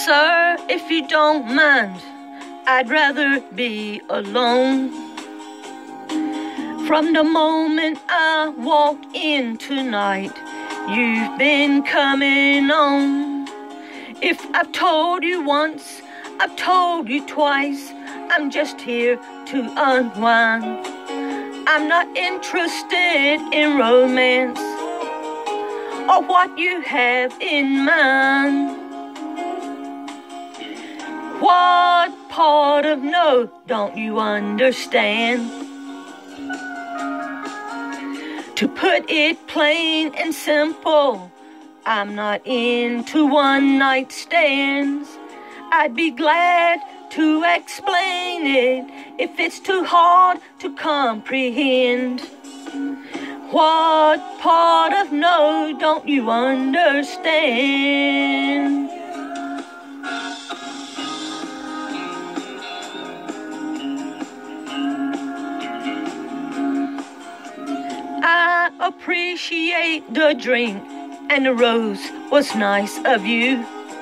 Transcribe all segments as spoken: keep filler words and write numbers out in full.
Sir, if you don't mind, I'd rather be alone. From the moment I walked in tonight, you've been coming on. If I've told you once, I've told you twice, I'm just here to unwind. I'm not interested in romance or what you have in mind. What part of no don't you understand? To put it plain and simple, I'm not into one-night stands. I'd be glad to explain it if it's too hard to comprehend. What part of no don't you understand? I appreciate the drink, and the rose was nice of you.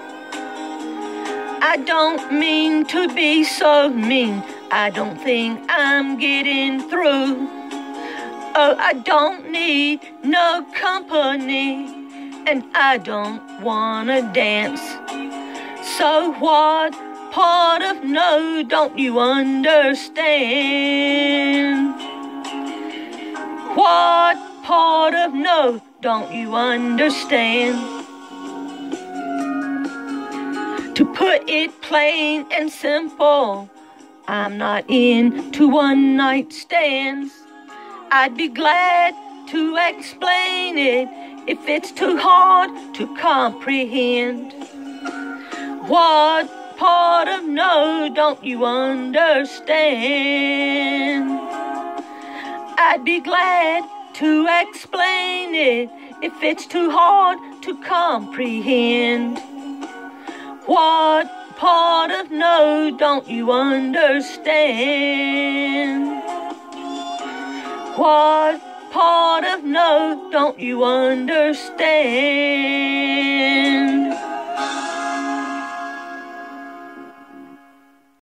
I don't mean to be so mean, I don't think I'm getting through. Oh, I don't need no company, and I don't wanna dance. So what part of no don't you understand? What part of no don't you understand? To put it plain and simple, I'm not into one-night stands. I'd be glad to explain it if it's too hard to comprehend. What part of no don't you understand? I'd be glad to explain it if it's too hard to comprehend. What part of no don't you understand? What part of no don't you understand?